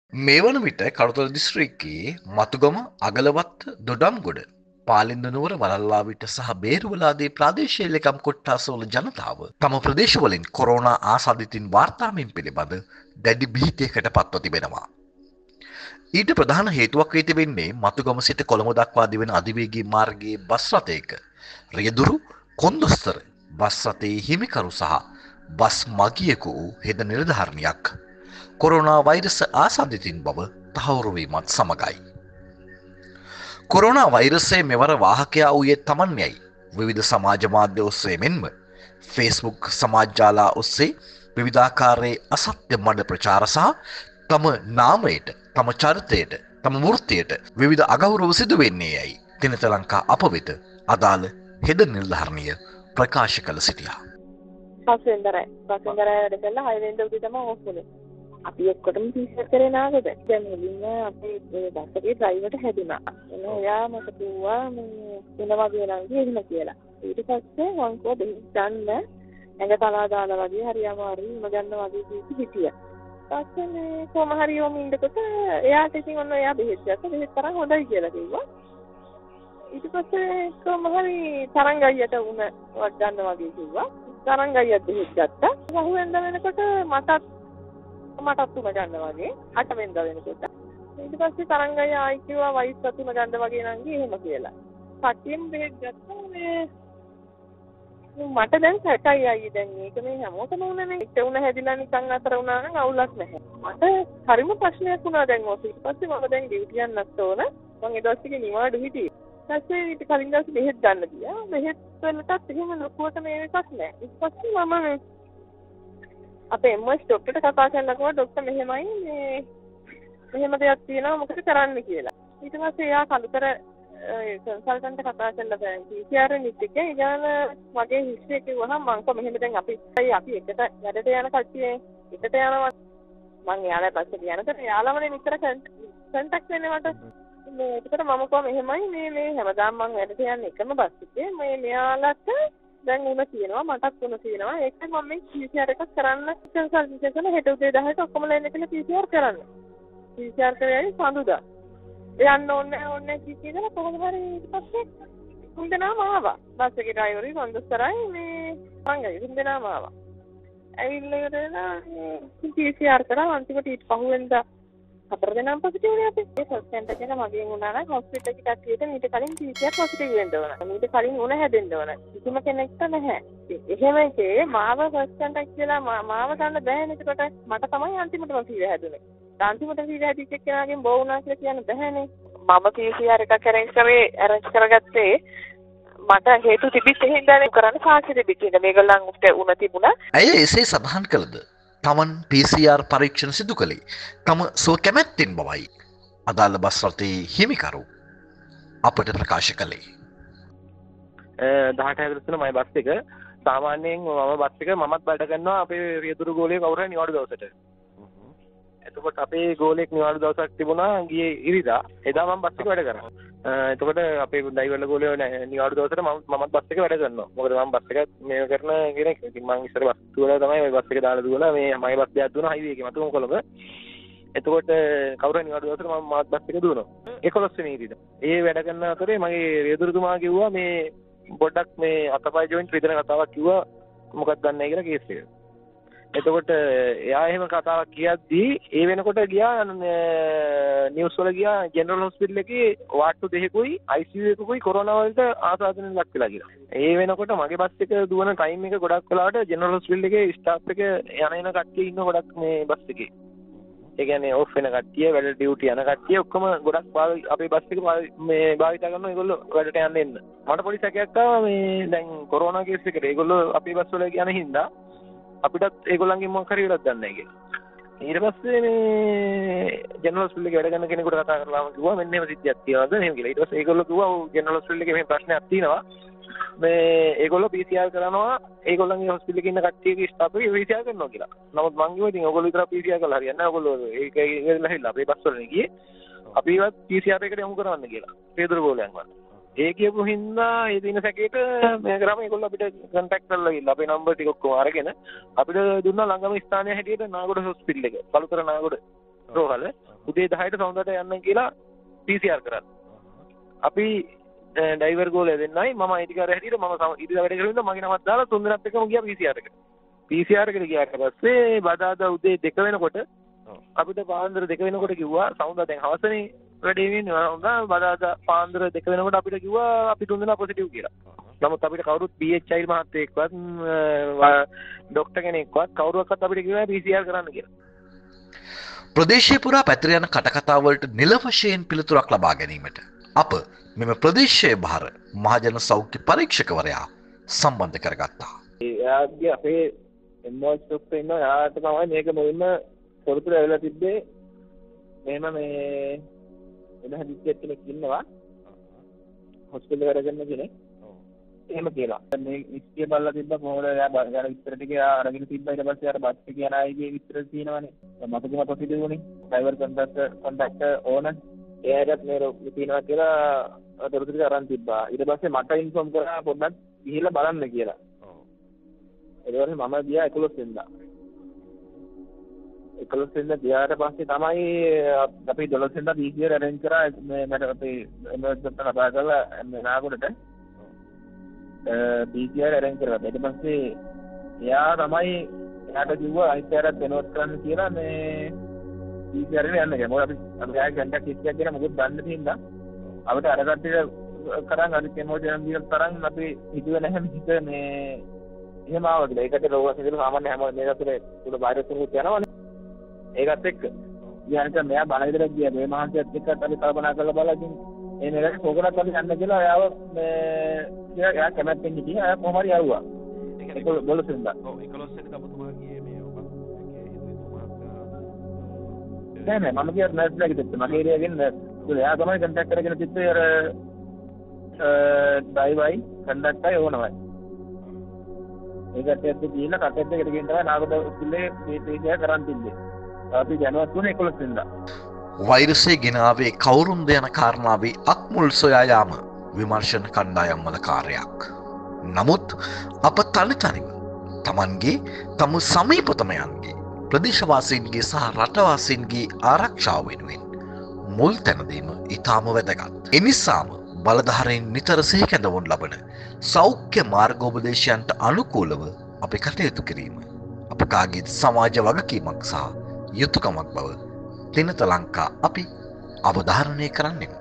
මේ වන විට කළුතර දිස්ත්‍රික්කයේ මතුගම අගලවත්ත දොඩම්ගොඩ පාලින්ද නුවර වලල්ලාවිට සහ බේරුවලාදී ප්‍රාදේශීය ලේකම් කොට්ටාසවල ජනතාව තම ප්‍රදේශවලින් කොරෝනා ආසාදිතින් වාර්තාවීම් පිළිබඳ දැඩි භීතියකට පත්ව තිබෙනවා. ඊට ප්‍රධාන හේතුවක් වී තිබෙන්නේ මතුගම සිට කොළඹ දක්වා දිවෙන අධිවේගී මාර්ගයේ බස් රථයක රියදුරු කොන්දොස්තර බස් රථයේ හිමිකරු සහ බස් මගියෙකු වූ හෙද නිලධාරණියක් කොරෝනා වෛරස ආසාදිතින් බව තහවුරු වීමත් සමගයි. කොරෝනා වෛරසයේ මෙවර වාහකයා වූයේ තමන් යයි විවිධ සමාජ මාධ්‍ය ඔස්සේ මෙන්ම ෆේස්බුක් සමාජ ජාලා ඔස්සේ විවිධාකාරයේ අසත්‍ය මඩ ප්‍රචාර සහ තම නාමයට, තම චරිතයට, තම වෘත්තියට විවිධ අගෞරව සිදු වෙන්නේ යයි තhinetha ලංකා අප වෙත අදාළ හෙද නිලධාරණිය ප්‍රකාශ කළ සිටියා. පස්වෙන්දරයි වැඩ කළා 6 වෙනිදා උදේ තමයි ඔෆ් වුනේ. අපි එක්කටම ටීචර් කරේ නාගද. දැන් මුලින්ම අපේ බස් එකේ ඩ්‍රයිවර්ට හැදුනා. එයා මට කිව්වා මේ වගේ නම් එහෙම කියලා. ඊට පස්සේ මං කෝ දෙන්න ඇඟ තලා දාලා වගේ හරි අමාරුයි මගන්න වගේ කීටි හිටියා. පස්සේ මේ කොහම හරි යොමු ඉන්නකොට එයාට ඉතින් ඔන්න එයා බෙහෙත් ගත්තා. බෙහෙත් තරම් හොඳයි කියලා කිව්වා. ඊට පස්සේ කොහම හරි තරංගයියට උණ වත් ගන්න වගේ කිව්වා. තරංගයියට බෙහෙත් ගත්තා. වහුවෙන්ද වෙනකොට මටත් උණ ගන්න වගේ 8 වෙනිදා වෙනකොට. ඊට පස්සේ තරංගය ආයි කිව්වා වයිස් උණ ගන්න වගේ නංගි එහෙම කියලා. සතියෙන් බෙහෙත් ගත්තා මේ මට දැන් සැකයි අයියේ දැන් මේක මේ හැමෝටම උනනේ. ඒක උන හැදිලා නිකන් අතර උනා නම් අවුලක් නැහැ. මට හරිම ප්‍රශ්නයක් වුණා දැන් ඔය ඊට පස්සේ මම දැන් ඩියුටි යන්නත් ඕන. මම ඒ දවස් ටිකේ නිවාඩු හිටියේ. ඊපස්සේ ඊට කලින් දවසේ බෙහෙත් ගන්න ගියා. බෙහෙත් වලටත් එහෙම ලොකුවට මේ එකක් නැහැ. ඊට පස්සේ මම අපේ එම්එස් ડોක්ටර්ට කතා කරනකොට ડોක්ටර් මෙහෙමයි මෙහෙම දෙයක් තියෙනවා මොකද කරන්න කියලා. ඊට පස්සේ එයා කලුතර කන්සල්ටන්ට් කතා කරලා දැන් PCR නිත් එකේ ඊගාන මගේ හිස්ටරි එක කිව්වහම මං කො මෙහෙම දැන් අපි එකට වැඩට යන කට්ටිය එකට යනවා මං යාලා පස්සේ යනකොට යාළමනේ නිතර කන්ටැක්ට් වෙන්නේ මට මේ ඒකට මම කො මෙහෙමයි මේ හැමදාම මං වැඩට යන්නේ එකම බස් එකේ මෙයාලට දැන් උන තියෙනවා මටත් උන තියෙනවා ඒකයි මම මේ PCR එකක් කරන්න කන්සල්ටන්ට් කරන හෙට උදේ 10ට ඔක්කොම ලයින් එකේ PCR කරන්න PCR කරේ සඳුදා යන්න ඕනේ කියලා කොහොම හරි ඊට පස්සේ හුන්දනාම ආවා. බස් එකේ ඩ්‍රයිවර්යි කොන්දස්තරයි මේ සංගය හුන්දනාම ආවා. ඇවිල්ලා ඉවරලා PCR කරා අන්තිමට ඊට පහුවෙන්දා 4 දෙනාම පොසිටිව් නේ අපි. ඒ ෆස්ට් සෙන්ටර් එක මගෙන් වුණා නම් හොස්පිටල් එකට කට්ටියට ඊට කලින් PCR පොසිටිව් වෙන්න ඕන. ඊට කලින් උණ හැදෙන්න ඕන. කිසිම කෙනෙක්ට නැහැ. එහෙම එකේ මාව ෆස්ට් සෙන්ටර් කියලා මාව ගන්න බෑනේ. ඒකට මට තමයි අන්තිමටම ෆීවර් හැදුනේ. අන්තිමට ෆීවර් හැදිච්ච කෙනාගෙන් බෝ වුණා කියලා කියන්න බෑනේ. මම PCR එකක් arrange කරගත්තේ මට හේතු තිබිච්ච හින්දානේ කරන්න සාක්ෂි තිබිච්ච හින්දා මේගොල්ලන්ට උණ තිබුණා. ඇය එසේ සඳහන් කළද තමන් PCR පරීක්ෂණ සිදු කළේ තම සෝ කැමැත්තෙන් බවයි අදාළ බස් රථයේ හිමිකරු අපට ප්‍රකාශ කළේ. 18 දවසට මම බස් එක සාමාන්‍යයෙන් මම බස් එක මමත් වැඩ කරනවා අපේ රියදුරු ගෝලයේ කවුරු හරි නිවාඩු දවසට. එතකොට අපේ ගෝලෙක් නිවාඩු දවසක් තිබුණා ගියේ ඉරිදා. එදා මම බස් එක වැඩ කරා. එතකොට අපේ ඩ්‍රයිවර්ලා ගෝලේ නිවාඩු දවසට මමත් බස් එක වැඩ කරනවා. මොකද මම බස් එක මේ කරන කෙනෙක්. ඉතින් මම ඉස්සර බස් දුවලා තමයි ওই බස් එක දාලා දුවලා මේ මගේ බස් දෙයක් දුවන හයිවේ එකේ මතුම කොළඹ. එතකොට කවුරු නිවාඩු දවසට මම මාත් බස් එක දුවනවා. 11 වෙනි ඉරිදා. ඒ වැඩ කරන අතරේ මගේ රියදුරුතුමා කිව්වා මේ පොඩ්ඩක් මේ අතපය ජොයින්ට් රිදෙන කතාවක් කිව්වා මොකක්ද දන්නේ කියලා කේස් එක. එතකොට එයා එහෙම කතාවක් කියද්දී ඒ වෙනකොට ගියා නිවුස් වල ගියා ජෙනරල් හොස්පිටල් එකේ වාට්ටු දෙකකුයි ICU එකකුයි කොරෝනා වලට ආසාදනෙන් ලක් වෙලා කියලා. ඒ වෙනකොට මගේ බස් එක දුවන ටයිම් එක ගොඩක් වෙලාවට ජෙනරල් හොස්පිටල් එකේ ස්ටාෆ් එක යන කට්ටිය ඉන්න ගොඩක් මේ බස් එකේ. ඒ කියන්නේ ඔෆ් වෙන කට්ටිය වැඩ ඩියුටි යන කට්ටිය ඔක්කොම ගොඩක් අපේ බස් එක මේ භාවිත කරනවා ඒගොල්ලෝ වැඩට යන්න එන්න. මට පොඩි සැකයක් ආවා මේ දැන් කොරෝනා කේස් එකට ඒගොල්ලෝ අපේ බස් වල යන හින්දා අපිටත් ඒගොල්ලන්ගෙන් මොකක් හරි වෙලක් දන්නේ නැහැ කියලා. ඊට පස්සේ මේ ජෙනරල් හොස්පිටල් එකේ වැඩ කරන කෙනෙකුට කතා කරලාම කිව්වා මෙන්න එහෙම සිද්ධියක් තියෙනවද එහෙම කියලා. ඊට පස්සේ ඒගොල්ලෝ කිව්වා ඔව් ජෙනරල් හොස්පිටල් එකේ මෙහෙම ප්‍රශ්නයක් තියෙනවා. මේ ඒගොල්ලෝ PCR කරනවා ඒගොල්ලන්ගේ හොස්පිටල් එකේ ඉන්න කට්ටියගේ ස්ටාෆ් එක PCR කරනවා කියලා. නමුත් මං කිව්වා ඉතින් ඔයගොල්ලෝ විතර PCR කරලා හරියන්නේ නැහැ. ඔයගොල්ලෝ ඒක ඉගෙනලා හිල්ලා අපේ බස් වලනේ ගියේ. අපිවත් PCR එකට යමු කරවන්න කියලා. පේදුරු ගෝලයන් වල. ඒ කියපු හින්දා ඒ දින සැකේට මේ ග්‍රාම ඒගොල්ලෝ අපිට කන්ටැක්ට් කරලා ගිහලා අපේ නම්බර් ටික ඔක්කොම අරගෙන අපිට දුන්නා ළඟම ස්ථානය හැටියට නාගොඩ හොස්පිටල් එක. කලුතර නාගොඩ රෝහල උදේ 10ට සවුන්දරට යන්න කියලා PCR කරා. අපි ඩ්‍රයිවර් ගෝලයා දෙන්නයි මම අයිතිකාරය හැටියට මම ඉදිරියට වැඩ කරගෙන මගේ නමත් දාලා තුන් දෙනාත් එක්කම ගියා PCR එකට. PCR එකට ගියාට පස්සේ බදාදා උදේ 2 වෙනකොට අපිට පාන්දර 2 වෙනකොට කිව්වා සවුන්දා දැන් හවසනේ වැඩේ වෙන්නේ වුණා බදාදා පාන්දර 2 වෙනකොට අපිට කිව්වා අපි තුන් දෙනා පොසිටිව් කියලා. නමුත් අපිට කවුරුත් PHI මහත්තයෙක්වත් ડોක්ටර් කෙනෙක්වත් කවුරුවක්වත් අපිට කිව්වා PCR කරන්න කියලා. ප්‍රදේශය පුරා පැතිර යන කටකතා වලට නිල වශයෙන් පිළිතුරක් ලබා ගැනීමට අප මෙම ප්‍රදේශයේ බාර මහජන සෞඛ්‍ය පරීක්ෂකවරයා සම්බන්ධ කරගත්තා. එයාගේ අපේ එම්එස් ඩොක්ටර් ඉන්නවා එයාට තමයි මේක මුලින්ම තොරතුරු ඇවිල්ලා තිබ්බේ. මෙහෙම මේ වෙන හදිස්සියක් කෙනෙක් ඉන්නවා හොස්පිටල් වැඩ කරන කෙනෙක්. එහෙම කියලා. මේ ඉස්තිය බලලා තිබ්බා කොහොමද එයා බලලා විස්තර ටික අරගෙන තිබ්බා ඊට පස්සේ අර බස් එක යන අයගේ විස්තර තියෙනවනේ. මතකම පොසිටිව් උනේ. ඩ්‍රයිවර් කොන්ටැක්ට් ඕනර් එයාට මේ තියෙනවා කියලා තොරතුරු ටික අරන් තිබ්බා. ඊට පස්සේ මට ඉන්ෆෝම් කරා පොඩ්ඩක් ගිහිල්ලා බලන්න කියලා. ඒකවල මම ගියා 11 වෙනිදා. 11 වෙනිදා ගියාට පස්සේ තමයි අපි 12 වෙනිදා PCR arrange කරා මට අපේ එමර්ජන්සි කතා කරලා නාගොඩට PCR arrange කරා. ඊට පස්සේ එයා තමයි එයාට කිව්වා අයිතිකාරයත් වෙනවත් කරන්න කියලා මේ PCR එකට යන්න කියලා. මොකද අපි ආයෙ කන්ටැක්ට් ඉස්සෙල්ලා කියලා මොකද දන්න තියෙනවා. අපිට අර කට්ටිය කරන් අර කෙමෝජන් දීලා තරම් අපි හිතුවේ නැහැ මේක මේ එහෙම ආවා කියලා. ඒකට රෝග සිදුවන සාමාන්‍ය හැම මේකට තුල වෛරස් වුණත් යනවනේ. ඒකත් එක්ක ඊයන්ට මෙයා බල විතරක් ගියා. මේ මහන්සියත් එක්කත් අපි කල්පනා කරලා බලලා මේ නේද කොකරත් අපි යන්න කියලා එයාව මේ එයා කැමැත්තෙන් හිටියා. එයා කොහොම හරි ආවා. ඒක 12 වෙනිදා. ඔව් 11 වෙනිදා ඔබතුමා ගියේ මේ ඔබ නෑ මම කියත් නර්ස්ලා කිව්වා මගේ ඒරියාගෙන් එයා තමයි කන්ටැක්ට් කරගෙන තිබ්බේ අර ඩ්‍රයිවර්යි කන්ඩක්ටර්යි ඕනමයි. ඒකට ඇත්ත දීලා කටෙත් එකට ගෙන් තමයි නාගොඩ ඉස්කෝලේ PCR කරන් තිබ්බේ. අපි ජනවත් වුණේ 11 වෙනිදා. වෛරසය ගෙනාවේ කවුරුන්ද යන කාරණාවේ අක්මුල් සොයා යාම විමර්ශන කණ්ඩායම් වල කාර්යයක්. නමුත් අප තනිතනිව තමන්ගේ තම සමීපතමයන්ගේ ප්‍රදේශවාසීන්ගේ සහ රටවාසීන්ගේ ආරක්ෂාව වෙනුවෙන් මුල් තැන දීම ඉතාම වැදගත්. එනිසාම බලධාරීන් නිතර සිහි කැඳවුම් ලබන සෞඛ්‍ය මාර්ගෝපදේශයන්ට අනුකූලව අපි කටයුතු කිරීම අප කාගේ සමාජ වගකීමක් සහ යුතුයකමක් බව තිනත ලංකා අපි අවධාරණය කරන්නෙමු.